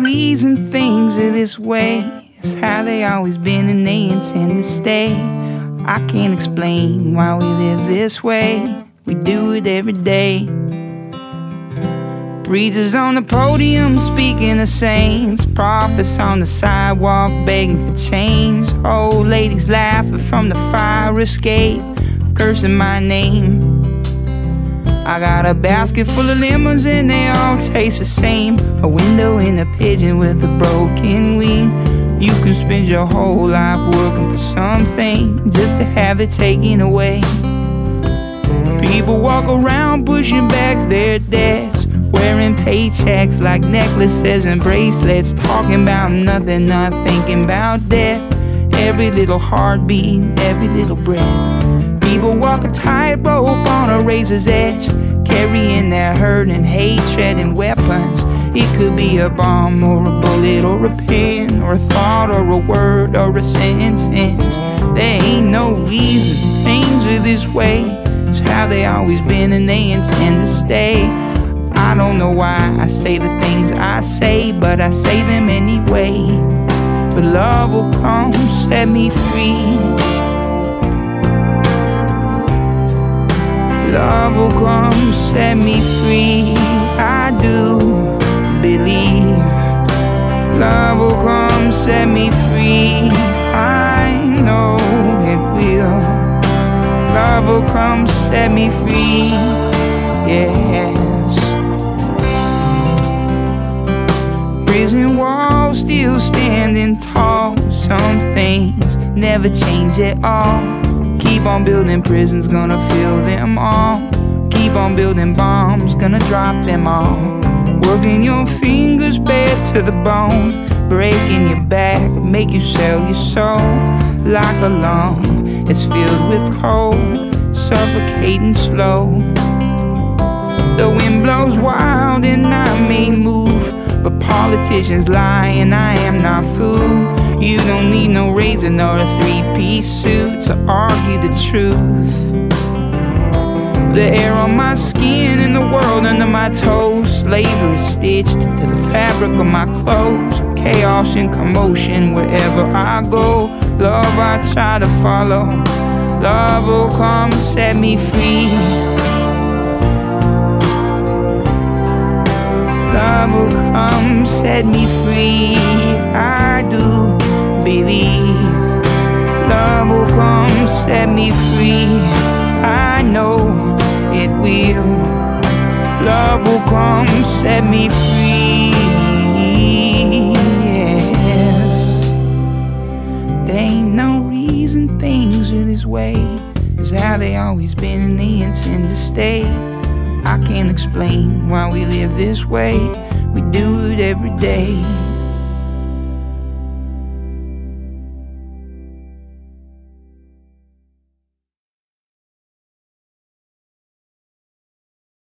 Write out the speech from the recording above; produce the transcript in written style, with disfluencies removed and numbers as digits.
reason things are this way. It's how they always been and they intend to stay. I can't explain why we live this way. We do it every day. Preachers on the podium speaking of saints, prophets on the sidewalk begging for change, old ladies laughing from the fire escape, cursing my name. I got a basket full of lemons and they all taste the same. A window in a pigeon with a broken wing. You can spend your whole life working for something just to have it taken away. People walk around pushing back their debts, wearing paychecks like necklaces and bracelets, talking about nothing, not thinking about death. Every little heartbeat, every little breath. People walk a tightrope on a razor's edge, carrying their hurt and hatred and weapons. It could be a bomb or a bullet or a pen or a thought or a word or a sentence. There ain't no reason things are this way. It's how they always been and they intend to stay. I don't know why I say the things I say, but I say them anyway. But love will come set me free. Love will come set me free. I do believe love will come set me free. I know it will. Love will come set me free. Yes. Prison walls still standing tall. Some things never change at all. Keep on building prisons, gonna fill them all. Keep on building bombs, gonna drop them all. Working your fingers bare to the bone, breaking your back, make you sell your soul. Like a lung, it's filled with cold, suffocating slow. The wind blows wild and I may move, but politicians lie and I am not fooled. You don't need no razor nor a three-piece suit to argue the truth. The air on my skin and the world under my toes, slavery stitched to the fabric of my clothes. Chaos and commotion wherever I go. Love I try to follow. Love will come set me free. Love will come set me free. I do believe love will come set me free. I know it will. Love will come set me free. Yes. There ain't no reason things are this way. It's how they always been and they intend to stay. I can't explain why we live this way. We do it every day.